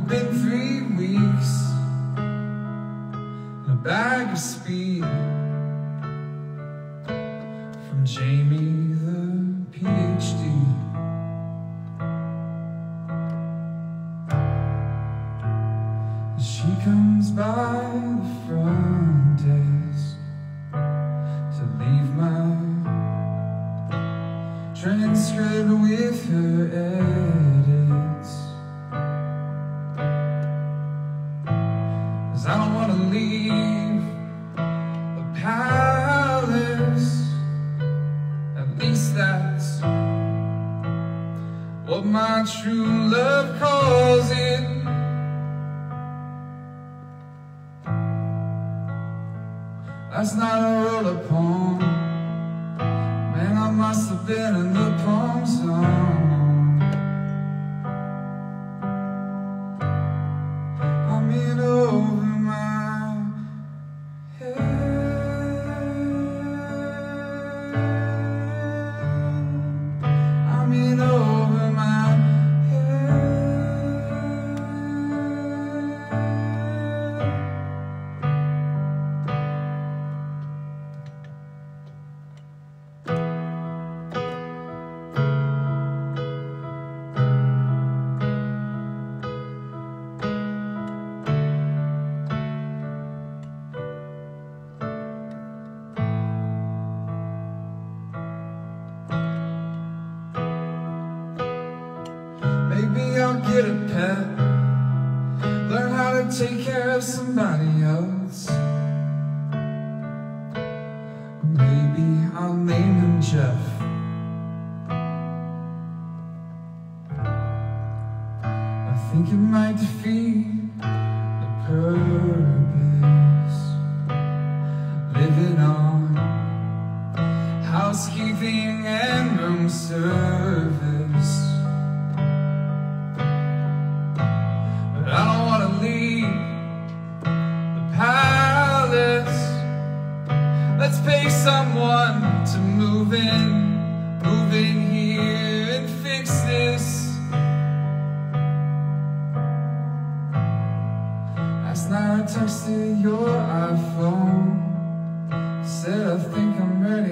been 3 weeks and a bag of speed from Jamie the PhD. She comes by the front desk to leave my transcript with her edits, 'cause I don't want to leave a palace. At least that's what my true love calls it. Last night I wrote a poem. Man, I must have been in the poem zone. I'm in over my head. I'm in over my head. Maybe I'll get a pet, learn how to take care of somebody else. Maybe I'll name him Jeff. I think it might defeat the purpose, living on housekeeping and room service. I don't want to leave the palace. Let's pay someone to move in here and fix this. Last night I texted your iPhone, said I think I'm ready